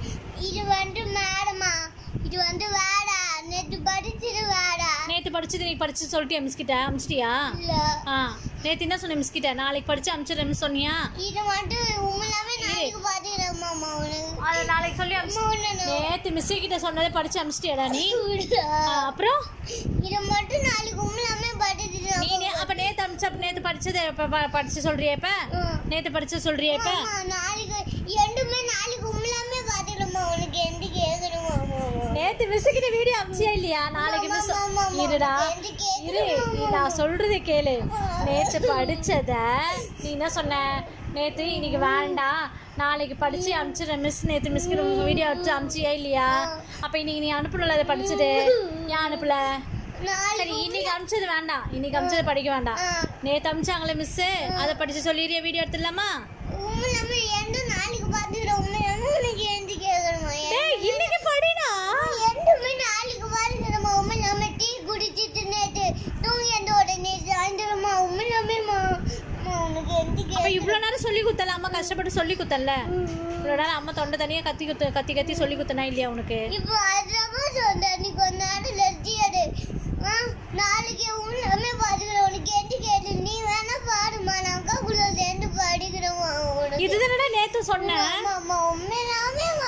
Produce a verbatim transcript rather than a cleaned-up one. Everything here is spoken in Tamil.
இது வந்து மேடமா இது வந்து வேடா நேத்து படிச்சது வேடா நேத்து படிச்சது நீ படிச்சு சொல்லிட்டியா மிஸ் கிட்ட அமிச்சிட்டியா இல்ல ஆ நேத்து என்ன சொன்ன மிஸ் கிட்ட நாளைக்கு படிச்சு அமிச்சிரேன்னு சொன்னியா இது வந்து உம்மாவே நாளைக்கு பாத்துறேன் மாமா உனக்கு அத நாளைக்கு சொல்லி அமிச்சு நேத்து மிஸ் கிட்ட சொன்னதை படிச்சு அமிச்சிட்டியாடா நீ அப்புறம் இது மட்டும் நாளைக்கு உம்மாவே பாத்துறேன் நீ அப்ப நேத்து அமிச்ச அப்ப நேத்து படிச்சதை படிச்சு சொல்றியா இப்ப நேத்து படிச்சு சொல்றியா இப்ப நாளைக்கு ரெண்டுமே நாளைக்கு உம்மாவே பாத்துறேன் உனக்கு எந்த கேக்குறேன் மாமா நேத்து மிஸ் கிட்ட வீடியோ அமிச்சியா இல்லையா நாளைக்கு மிஸ் இருடா இரு நான் சொல்றதை கேளு நேத்து படிச்சத நீ என்ன சொன்ன நேத்து இன்னைக்கு வேண்டாம் நாளைக்கு படிச்சு அமிச்சிடுறேன் மிஸ் நேத்து மிஸ்க்கு வீடியோ வச்சு அமிச்சியா இல்லையா அப்ப இன்னைக்கு நீ அனுப்பல அதை படிச்சது ஏன் அனுப்பல சரி இன்னைக்கு அமிச்சது வேண்டாம் இன்னைக்கு அமிச்சது படிக்க வேண்டாம் நேத்து அமிச்சாங்களே மிஸ் அதை படிச்சு சொல்லிடுறிய வீடியோ எடுத்துடலாமா நாளைக்கு பாத்துக்கிறோம் உனக்கு எந்த கேக்குறோம் இன்னைக்கு படிடா ரெண்டுமே நாளைக்கு பாத்துக்கிறோமா உண்மை நம்ம டீ குடிச்சிட்டு நேற்று தூங்கி எந்த உடனே சாயந்தரமா உண்மை நம்ம உனக்கு எந்த அப்ப இவ்வளவு நேரம் சொல்லி குத்தல அம்மா கஷ்டப்பட்டு சொல்லி குத்தல இவ்வளவு நேரம் அம்மா தொண்டை தனியா கத்தி குத்து கத்தி கத்தி சொல்லி குத்தனா இல்லையா உனக்கு இப்போ அதுமா சொன்ன நீ கொஞ்ச நேரம் லட்சியாடு நாளைக்கு உண்மை பாத்துக்கிறோம் உனக்கு எந்த கேட்டு நீ வேணா பாடுமா நான் அக்கா குள்ள சேர்ந்து படிக்கிறோம் இதுதானடா நேத்து சொன்னேன் உண்மையாவே